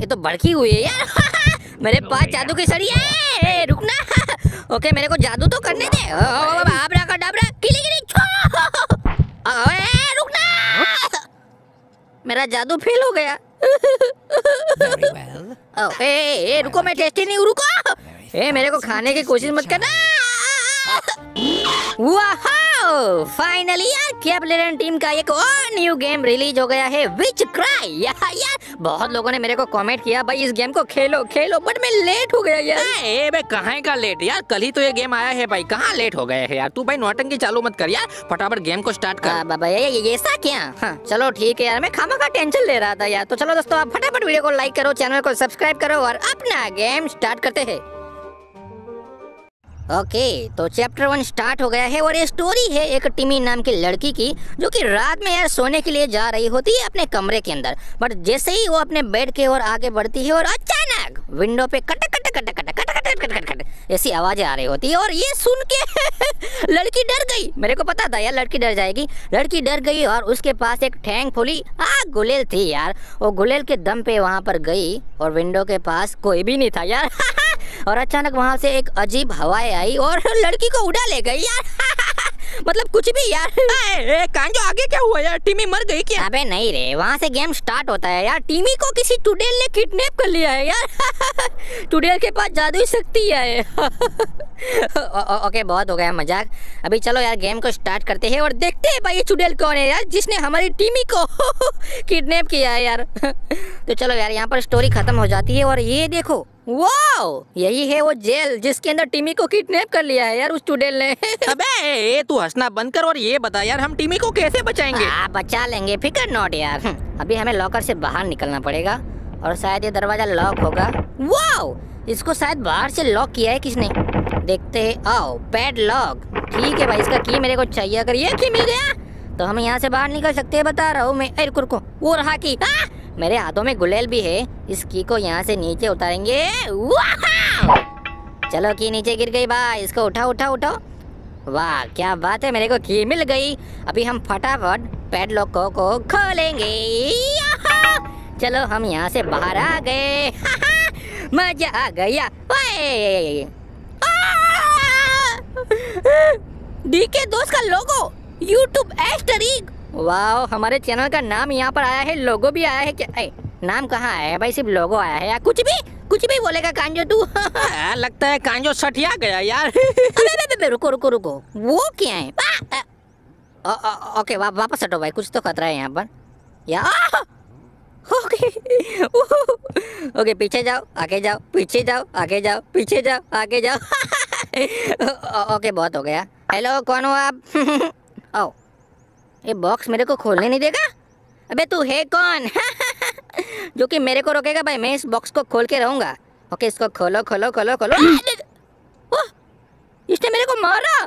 ये तो भड़की हुई है यार। मेरे पास जादू की सड़ी है, रुकना। ओके मेरे को जादू तो करने दे। आब्राकाडाब्रा किली रुकना, मेरा जादू फेल हो गया। रुको मैं टेस्टी नहीं हूँ, रुको। मेरे को खाने की कोशिश मत करना। वाह फाइनली यार कैप्लेन टीम का एक और न्यू गेम रिलीज हो गया है, विच क्राई। यार बहुत लोगों ने मेरे को कमेंट किया भाई इस गेम को खेलो खेलो, बट मैं लेट हो गया यार। बे कहाँ का लेट यार, कल ही तो ये गेम आया है भाई, कहाँ लेट हो गए है यार। तू भाई नौटंकी चालू मत कर यार, फटाफट गेम को स्टार्ट कर। बाबा ये ऐसा क्या? हाँ चलो ठीक है यार, मैं खामा टेंशन ले रहा था यार। तो चलो दोस्तों आप फटाफट वीडियो को लाइक करो, चैनल को सब्सक्राइब करो और अपना गेम स्टार्ट करते हैं। ओके तो चैप्टर 1 स्टार्ट हो गया है और ये स्टोरी है एक टिमी नाम की लड़की की, जो कि रात में यार सोने के लिए जा रही होती है अपने कमरे के अंदर। बट जैसे ही वो अपने बेड के ओर आगे बढ़ती है और अचानक विंडो पे cut cut cut cut cut cut cut cut cut ऐसी आवाजें आ रही होती है। और ये सुन के लड़की डर गई। मेरे को पता था यार लड़की डर जाएगी। लड़की डर गई और उसके पास एक ठैंग फुली गुलेल थी यार। वो गुलेल के दम पे वहाँ पर गई और विंडो के पास कोई भी नहीं था यार। और अचानक वहाँ से एक अजीब हवाएं आई और लड़की को उड़ा ले गई यार। मतलब कुछ भी यार। कांजो आगे क्या हुआ यार, टिमी मर गई क्या? अबे नहीं रे, वहाँ से गेम स्टार्ट होता है यार। टिमी को किसी टुडेल ने किडनैप कर लिया है यार। टुडेल के पास जादुई शक्ति है। ओके बहुत हो गया मजाक, अभी चलो यार गेम को स्टार्ट करते हैं और देखते हैं भाई ये चुड़ैल कौन है यार जिसने हमारी टिमी को किडनैप किया है यार। तो चलो यार यहाँ पर स्टोरी खत्म हो जाती है और ये देखो वाओ यही है वो जेल जिसके अंदर टिमी को किडनैप कर लिया है यार उस चुड़ैल ने। अबे तू हंसना बंद कर और ये बता यार हम टिमी को कैसे बचाएंगे? बचा लेंगे, फिकर नॉट यार। अभी हमें लॉकर से बाहर निकलना पड़ेगा और शायद ये दरवाजा लॉक होगा। वाओ इसको शायद बाहर से लॉक किया है किसने, देखते हैं। आओ पैड लॉक, ठीक है भाई इसका की मेरे को चाहिए। अगर ये की मिल गया तो हम यहाँ से बाहर निकल सकते हैं, बता रहा हूँ मैं। अरे रुको वो रहा की। मेरे हाथों में गुलेल भी है, इस की को यहाँ से नीचे उतारेंगे। चलो की नीचे गिर गई भाई, इसको उठाओ उठाओ उठाओ। वाह क्या बात है, मेरे को की मिल गई। अभी हम फटाफट पैडलॉक को खोलेंगे। चलो हम यहाँ से बाहर आ गए। मजा आ गया। डीके दोस्त का लोगो, यूट्यूब एस्टरिक। वाह हमारे चैनल का नाम यहाँ पर आया है, लोगो भी आया है क्या? नाम कहाँ आया है भाई, सिर्फ लोगो आया है यार। कुछ भी बोलेगा कांजो तू। लगता है कांजो सठिया गया यार। रुको रुको रुको, वो क्या है? ओके वापस हटो भाई, कुछ तो खतरा है यहाँ पर यार। ओके पीछे जाओ आगे जाओ, पीछे जाओ आगे जाओ, पीछे जाओ आगे जाओ। ओके बहुत हो गया। हेलो कौन हो आप? आओ ये बॉक्स मेरे को खोलने नहीं देगा। अबे तू है कौन? जो कि मेरे को रोकेगा भाई, मैं इस बॉक्स को खोल के रहूंगा। ओके इसको खोलो खोलो खोलो खोलो। इसने मेरे को मारा।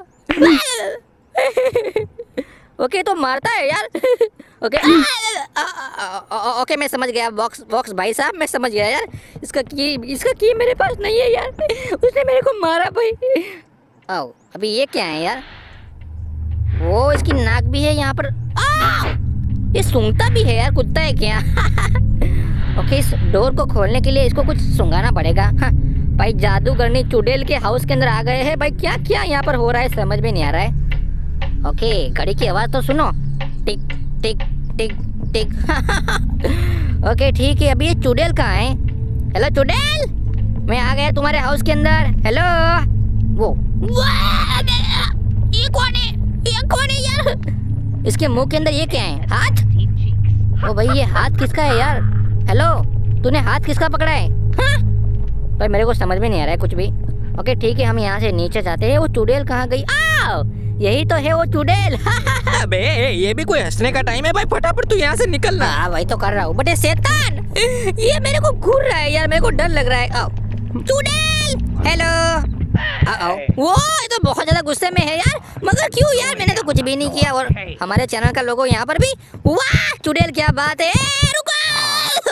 ओके तो मारता है यार। ओके ओके मैं समझ गया, बॉक्स भाई साहब मैं समझ गया यार। इसका की मेरे पास नहीं है यार, उसने मेरे को मारा भाई। आओ अभी ये क्या है यार? वो इसकी नाक भी है यहाँ पर। ये सूंघता भी है यार, कुत्ता है क्या? ओके इस डोर को खोलने के लिए इसको कुछ सूंघाना पड़ेगा। हाँ, भाई जादूगरनी चुड़ैल के हाउस के अंदर आ गए हैं भाई। क्या क्या यहाँ पर हो रहा है समझ में नहीं आ रहा है। ओके घड़ी की आवाज तो सुनो, टिक टिक टिक टिक। ओके ठीक है, अभी ये चुड़ैल कहाँ है? हेलो चुड़ैल, मैं आ गया तुम्हारे हाउस के अंदर। हेलो वो ये कौन है? ये कौन है यार? इसके मुंह के अंदर ये क्या है? हाथ? ओ भाई ये हाथ किसका है यार? हेलो तूने हाथ किसका पकड़ा है? हाँ? भाई मेरे को समझ में नहीं आ रहा है कुछ भी। ओके ठीक है हम यहाँ से नीचे जाते हैं। वो चुड़ैल कहाँ गई? आओ यही तो है वो चुड़ैल। अबे ये भी कोई हंसने का टाइम है भाई, फटाफट तू यहाँ से निकलना। हाँ वही तो कर रहा हूँ, बट ये शैतान ये मेरे को घूर रहा है यार, मेरे को डर लग रहा है। आओ चुड़ैल। हेलो वो ये तो बहुत ज्यादा गुस्से में है यार, मगर क्यों यार? मैंने तो कुछ भी नहीं किया। और हमारे चैनल का लोगो यहाँ पर भी। वाह चुड़ैल क्या बात है। रुको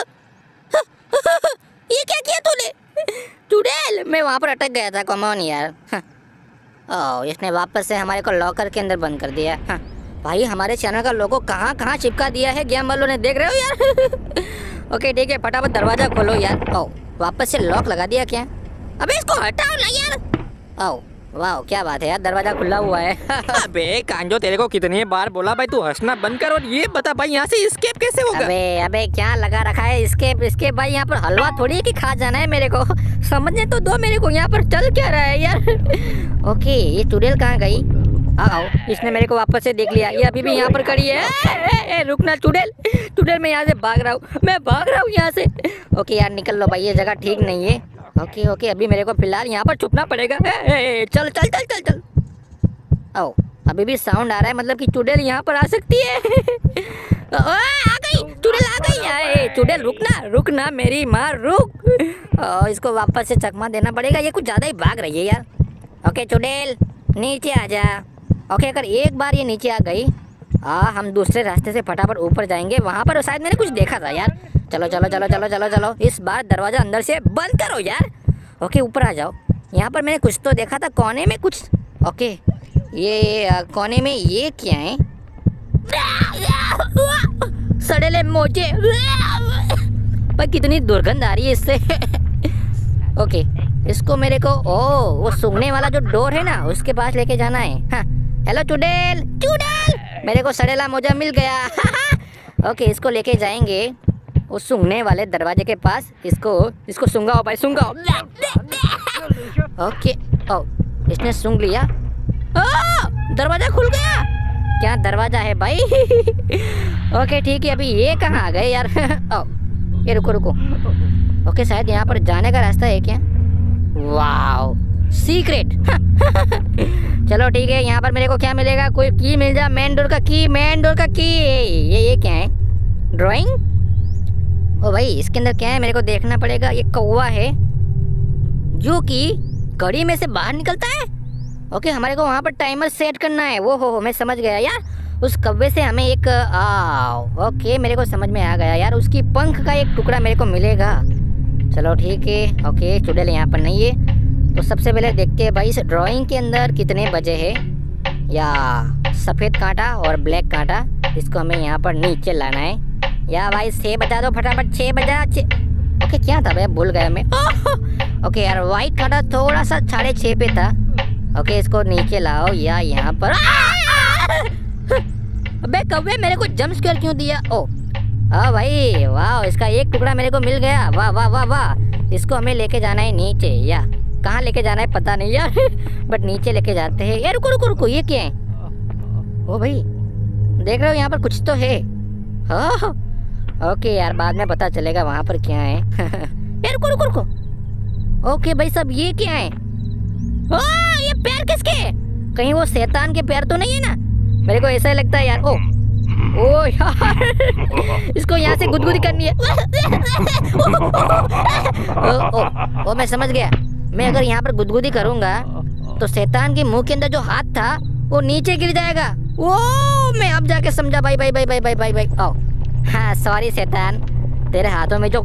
ये क्या किया तूने? चुड़ैल मैं वहाँ पर अटक गया था, कम ऑन यार। ओह इसने वापस से हमारे को लॉकर के अंदर बंद कर दिया। भाई हमारे चैनल का लोगो कहाँ चिपका दिया है गेम वालों ने, देख रहे हो यार? ओके ठीक है, फटाफट दरवाजा खोलो यार। ओ वापस से लॉक लगा दिया क्या? अबे इसको हटाओ ना यार। ओ वाह क्या बात है यार, दरवाजा खुला हुआ है। अबे कांजो, तेरे को कितनी बार बोला भाई तू हंसना बंद कर, और ये बता भाई यहाँ से एस्केप कैसे होगा? अबे अबे क्या लगा रखा है इसके भाई, यहाँ पर हलवा थोड़ी है कि खा जाना है मेरे को, समझने तो दो मेरे को, यहाँ पर चल क्या रहा है यार। ओके ये चुड़ैल कहाँ गई? आओ, इसने मेरे को वापस से देख लिया, ये अभी भी यहाँ पर खड़ी है। रुकना चुड़ैल, चुड़ैल मैं यहाँ से भाग रहा हूँ, मैं भाग रहा हूँ यहाँ से। ओके यार निकल लो भाई, ये जगह ठीक नहीं है। ओके ओके अभी मेरे को फिलहाल यहाँ पर छुपना पड़ेगा। चल चल चल चल चल। ओ अभी भी साउंड आ रहा है, मतलब कि चुड़ैल यहाँ पर आ सकती है। आ गई चुड़ैल, आ गई। चुड़ैल रुकना मेरी माँ रुक। इसको वापस से चकमा देना पड़ेगा, ये कुछ ज्यादा ही भाग रही है यार। ओके चुड़ैल नीचे आ जा। ओके अगर एक बार ये नीचे आ गई, हम दूसरे रास्ते से फटाफट ऊपर जाएंगे, वहाँ पर शायद मैंने कुछ देखा था यार। चलो चलो चलो चलो चलो चलो, इस बार दरवाजा अंदर से बंद करो यार। ओके ऊपर आ जाओ, यहाँ पर मैंने कुछ तो देखा था कोने में कुछ। ओके ये कोने में ये क्या है? सड़ेले मोजे, पर कितनी दुर्गंध आ रही है इससे। ओके इसको मेरे को वो सूंघने वाला जो डोर है ना, उसके पास लेके जाना है। हाँ हेलो चुड़ैल, मेरे को सड़ेला मोजा मिल गया। ओके इसको लेके जाएंगे उस सूंघने वाले दरवाजे के पास, इसको सूंघाओ भाई, सूंघाओ। ओके ओ इसने सूंघ लिया। दरवाजा खुल गया। क्या दरवाजा है भाई? ओके ठीक है, अभी ये कहाँ आ गए यार? ये रुको। ओके शायद यहाँ पर जाने का रास्ता है क्या? Wow secret. चलो ठीक है, यहाँ पर मेरे को क्या मिलेगा? कोई की मिल जा, मेन डोर का की। ये क्या है? ड्राइंग? ओ भाई इसके अंदर क्या है मेरे को देखना पड़ेगा। ये कौवा है जो कि घड़ी में से बाहर निकलता है। ओके हमारे को वहाँ पर टाइमर सेट करना है। वो हो मैं समझ गया यार, उस कौवे से हमें एक ओके मेरे को समझ में आ गया यार, उसकी पंख का एक टुकड़ा मेरे को मिलेगा। चलो ठीक है। ओके चुड़ैल यहाँ पर नहीं है, तो सबसे पहले देखते हैं भाई इस ड्राइंग के अंदर कितने बजे है। या सफ़ेद कांटा और ब्लैक कांटा, इसको हमें यहाँ पर नीचे लाना है। या भाई 6 बजा दो फटाफट, 6 बजा। ओके क्या था भाई, भूल गया मैं। ओके यार वाइट कांटा थोड़ा सा 6:30 पे था। ओके इसको नीचे लाओ या यहाँ पर। अबे कौवे मेरे को जंप स्केयर क्यों दिया? ओ भाई वाह, इसका एक टुकड़ा मेरे को मिल गया। वाह वाह वाह वाह, इसको हमें लेके जाना है नीचे, या कहाँ लेके जाना है पता नहीं यार। बट नीचे लेके जाते हैं यार। रुको ये क्या है? ओ भाई देख रहे हो यहाँ पर कुछ तो है। ओके यार बाद में पता चलेगा वहाँ पर क्या है। यार रुको। ओके भाई सब ये क्या है? ये पैर किसके? कहीं वो शैतान के पैर तो नहीं है ना? मेरे को ऐसा ही लगता है यार। ओ यार इसको यहाँ से गुदगुदी करनी है। ओ मैं समझ गया, मैं अगर यहाँ पर गुदगुदी करूँगा तो शैतान के मुंह के अंदर जो हाथ था वो नीचे गिर जाएगा। ओ मैं अब जाके समझा भाई। हाँ सॉरी शैतान, तेरे हाथों में जो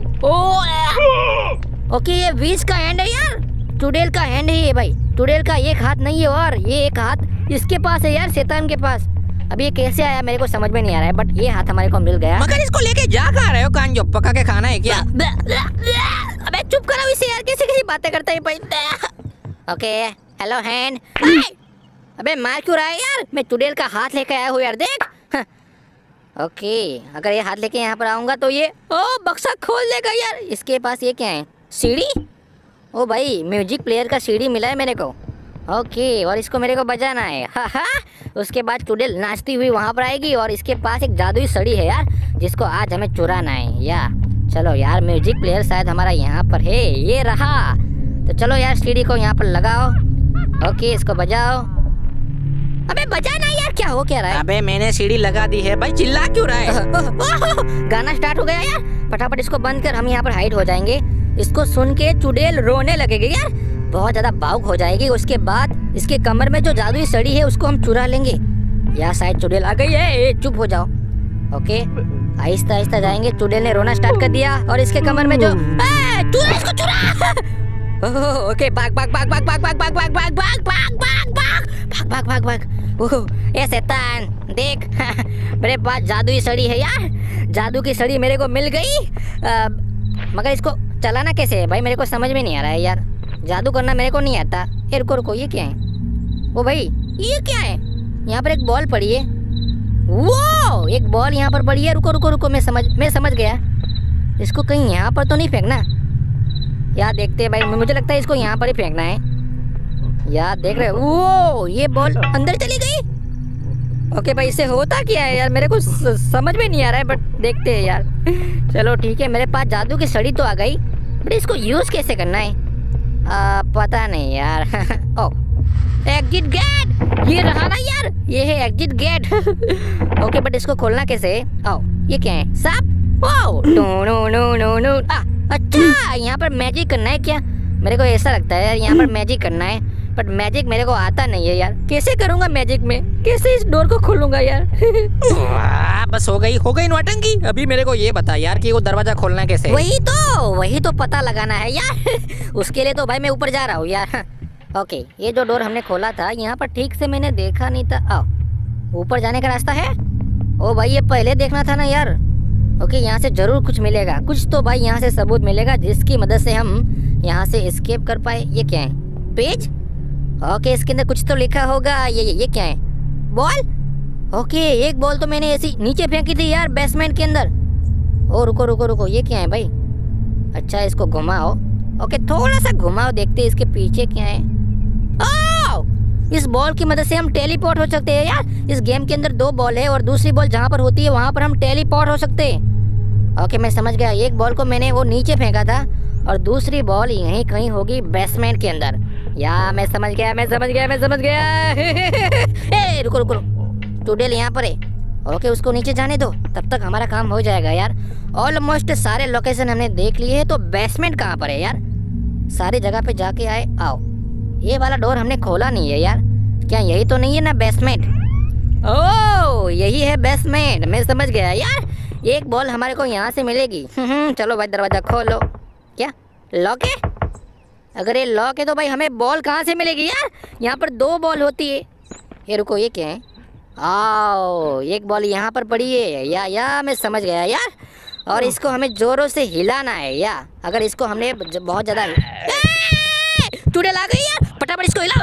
ओके ये विच का हैंड है यार, चुड़ैल का हैंड है ये भाई। चुड़ैल का एक हाथ नहीं है और ये एक हाथ इसके पास है यार, शैतान के पास। अब ये कैसे आया मेरे को समझ में नहीं आ रहा है, बट ये हाथ हमारे को मिल गया। मगर इसको लेके जा कहाँ रहे हो कांजो? पका के खाना है क्या? अबे चुप करो इसे यार, कैसी बातें करता है भाई। Okay hello hand. अबे मार क्यों रहा है यार? मैं चुड़ैल का हाथ लेके आया हूँ यार, देख। ओके अगर ये हाथ लेके यहाँ पर आऊँगा तो ये बक्सा खोल देगा यार। इसके पास ये क्या है? सीढ़ी? ओ भाई म्यूजिक प्लेयर का सीढ़ी मिला है मेरे को। ओके और इसको मेरे को बजाना है। उसके बाद चुड़ैल नाचती हुई वहाँ पर आएगी और इसके पास एक जादुई सड़ी है यार, जिसको आज हमें चुराना है। या चलो यार म्यूजिक प्लेयर शायद हमारा यहाँ पर है, ये रहा। तो चलो यार सीढ़ी को यहाँ पर लगाओ। ओके इसको बजाओ। अबे बजाना यार, क्या हो क्या रहा है? अबे मैंने सीढ़ी लगा दी है भाई, चिल्ला क्यों रहा है? गाना स्टार्ट हो गया यार, फटाफट इसको बंद कर, हम यहाँ पर हाइड हो जाएंगे। इसको सुन के चुड़ैल रोने लगेगी यार, बहुत ज्यादा भावुक हो जाएगी। उसके बाद इसके कमर में जो जादुई सड़ी है उसको हम चुरा लेंगे। या शायद चुड़ैल आ गई है, चुप हो जाओ। ओके आहिस्ता आहिस्ता जाएंगे। चुड़ैल ने रोना स्टार्ट कर दिया और इसके कमर में जो चुरा, इसको चुरा। ओके भाग भाग भाग भाग भाग भाग भाग भाग भाग भाग भाग भाग भाग भाग भाग भाग। ए शैतान देख, मेरे पास जादुई सड़ी है यार, जादू की छड़ी मेरे को मिल गई। मगर इसको चलाना कैसे है भाई, मेरे को समझ में नहीं आ रहा है यार। जादू करना मेरे को नहीं आता। ये रुको रुको, ये क्या है? ओ भाई ये क्या है? यहाँ पर एक बॉल पड़ी है। वो एक बॉल यहाँ पर पड़ी है। रुको रुको रुको, मैं समझ गया। इसको कहीं यहाँ पर तो नहीं फेंकना यार। देखते हैं भाई, मुझे लगता है इसको यहाँ पर ही फेंकना है यार। देख रहे हो, वो ये बॉल अंदर चली गई। ओके भाई, इससे होता क्या है यार, मेरे को समझ में नहीं आ रहा है, बट देखते हैं यार। चलो ठीक है, मेरे पास जादू की छड़ी तो आ गई, बट इसको यूज कैसे करना है पता नहीं यार। ओ एग्जिट गेट, ये रहा ना यार, ये है एग्जिट गेट। ओके बट इसको खोलना कैसे है? ओ ये क्या है? सांप? Oh no no no no no. अच्छा यहाँ पर मैजिक करना है क्या? मेरे को ऐसा लगता है यार यहाँ पर मैजिक करना है, बट मैजिक मेरे को आता नहीं है यार। कैसे करूँगा मैजिक में? कैसे इस डोर को खोलूंगा यार? बस हो गई नौटंकी। अभी मेरे को ये बता यार कि वो दरवाजा खोलना कैसे? वही तो पता लगाना है यार। उसके लिए तो भाई मैं ऊपर जा रहा हूँ यार। ओके ये जो डोर हमने खोला था यहाँ पर ठीक से मैंने देखा नहीं था। आओ, ऊपर जाने का रास्ता है? ओ भाई ये पहले देखना था ना यार। ओके यहाँ से जरूर कुछ मिलेगा, कुछ तो भाई यहाँ से सबूत मिलेगा जिसकी मदद से हम यहाँ से एस्केप कर पाए। ये क्या है? पेज? ओके इसके अंदर कुछ तो लिखा होगा। ये क्या है? बॉल? ओके एक बॉल तो मैंने ऐसी नीचे फेंकी थी यार बेसमेंट के अंदर। ओ रुको रुको रुको, ये क्या है भाई? अच्छा इसको घुमाओ। ओके थोड़ा सा घुमाओ, देखते इसके पीछे क्या है। ओह इस बॉल की मदद से हम टेलीपोर्ट हो सकते हैं यार। इस गेम के अंदर 2 बॉल है और दूसरी बॉल जहाँ पर होती है वहाँ पर हम टेलीपोर्ट हो सकते हैं। ओके मैं समझ गया, एक बॉल को मैंने वो नीचे फेंका था और दूसरी बॉल यहीं कहीं होगी बेसमेंट के अंदर। या मैं समझ गया। ए रुको रुको, टूडेल यहाँ पर है। ओके उसको नीचे जाने दो, तब तक हमारा काम हो जाएगा यार। ऑलमोस्ट सारे लोकेशन हमने देख लिए हैं, तो बेसमेंट कहाँ पर है यार? सारी जगह पे जाके आए। आओ, ये वाला डोर हमने खोला नहीं है यार। क्या यही तो नहीं है ना बेसमेंट? ओह यही है बेसमेंट, मैं समझ गया यार। एक बॉल हमारे को यहाँ से मिलेगी। चलो भाई दरवाजा खोलो। क्या लॉक है? अगर ये लॉक है तो भाई हमें बॉल कहाँ से मिलेगी यार? यहाँ पर 2 बॉल होती है। ये रुको, ये क्या है? आओ एक बॉल यहाँ पर पड़ी है। या मैं समझ गया यार। और इसको हमें जोरों से हिलाना है या अगर इसको हमने बहुत ज़्यादा चुड़ैल आ गई यार, फटाफट इसको हिलाओ।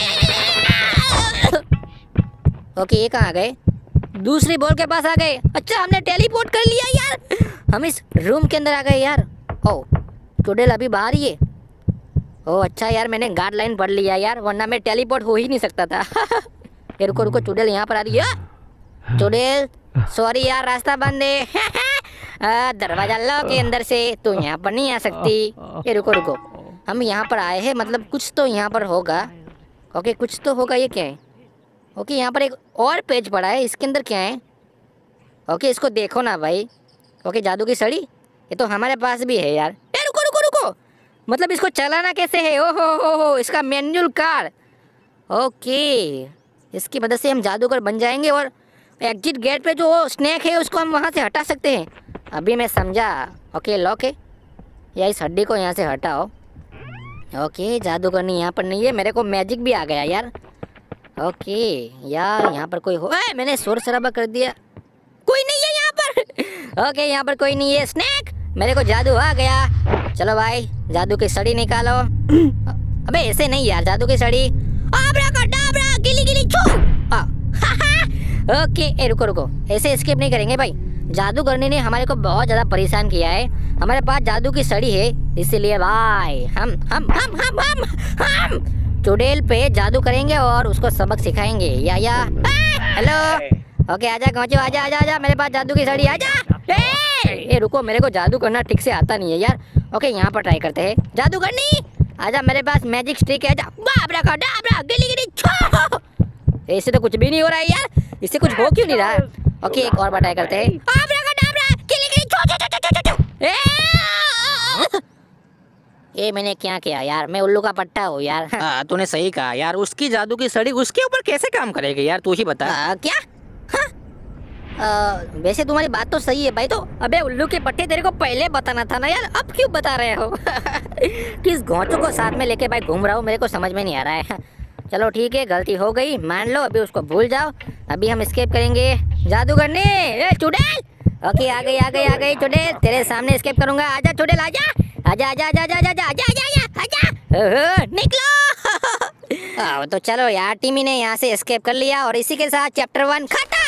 ओके ये कहाँ आ गए? दूसरी बॉल के पास आ गए। अच्छा हमने टेलीपोर्ट कर लिया यार, हम इस रूम के अंदर आ गए यार। ओ चुड़ैल अभी बाहर ही है। ओ अच्छा यार मैंने गाइड लाइन पढ़ लिया यार, वरना मैं टेलीपोर्ट हो ही नहीं सकता था। ये रुको रुको, चुड़ैल यहाँ पर आ रही है। चुड़ैल सॉरी यार रास्ता बंद है। दरवाजा लो के अंदर से, तू यहाँ पर नहीं आ सकती। ये रुको रुको, हम यहाँ पर आए हैं, मतलब कुछ तो यहाँ पर होगा। ओके कुछ तो होगा। ये क्या है? ओके यहाँ पर एक और पेज पड़ा है, इसके अंदर क्या है? ओके इसको देखो ना भाई। ओके जादू की छड़ी, ये तो हमारे पास भी है यार। ए रुको रुको रुको, मतलब इसको चलाना कैसे है? ओहो इसका मैनुअल कार। ओके इसकी मदद से हम जादूगर बन जाएंगे और एग्जिट गेट पे जो स्नैक है उसको हम वहाँ से हटा सकते हैं। अभी मैं समझा। ओके लॉक है या इस हड्डी को यहाँ से हटाओ। ओके जादूगरनी यहाँ पर नहीं है, मेरे को मैजिक भी आ गया यार। ओके यार यहाँ पर कोई हो, मैंने शोर शराबा कर दिया, कोई नहीं है यहाँ पर। ओके यहाँ पर कोई नहीं है। स्नैक मेरे को जादू आ गया। चलो भाई जादू की छड़ी निकालो। अबे ऐसे नहीं यार, जादू की छड़ी। आब्राकाडाब्रा गिली गिली छू। ओके ए रुको रुको, ऐसे एस्केप नहीं करेंगे भाई। जादूगरनी ने हमारे को बहुत ज़्यादा परेशान किया है, हमारे पास जादू की छड़ी है, इसीलिए भाई हम चुड़ैल पे जादू करेंगे और उसको सबक सिखाएंगे। या हेलो। ओके आजा गौचो, आजा आजा आजा, मेरे पास जादू की छड़ी, आजा। ए रुको, मेरे को जादू करना ठीक से आता नहीं है यार। ओके यहाँ पर ट्राई करते हैं। जादूगरनी आजा, मेरे पास मैजिक स्टिक है, आजा। आब्राकाडाब्रा गिली गिली छू। ऐसे तो कुछ भी नहीं हो रहा है यार, इससे कुछ हो क्यों नहीं रहा है? ओके एक और बार ट्राई करते हैं। आब्राकाडाब्रा गिली गिली छू। ये मैंने क्या किया यार, मैं उल्लू का पट्टा हूँ यार। तूने सही कहा यार, उसकी जादू की छड़ी उसके ऊपर कैसे काम करेगी यार, तू ही बता। क्या? वैसे तुम्हारी बात तो सही है भाई, तो अबे उल्लू के पट्टे तेरे को पहले बताना था ना यार, अब क्यों बता रहे हो? किस घोंचू को साथ में लेके भाई घूम रहा हूँ, मेरे को समझ में नहीं आ रहा है। चलो ठीक है, गलती हो गई मान लो, अभी उसको भूल जाओ। अभी हम एस्केप करेंगे। जादूगरनी, ए चुड़ैल ओके आ गई चुड़ैल, तेरे सामने एस्केप करूंगा। आजा चुड़ैल आजा आजा आजा आजा आजा आजा आजा आजा आजा आजा निकलो। तो चलो यार, टिमी ने यहाँ से एस्केप कर लिया और इसी के साथ चैप्टर 1 खत्म।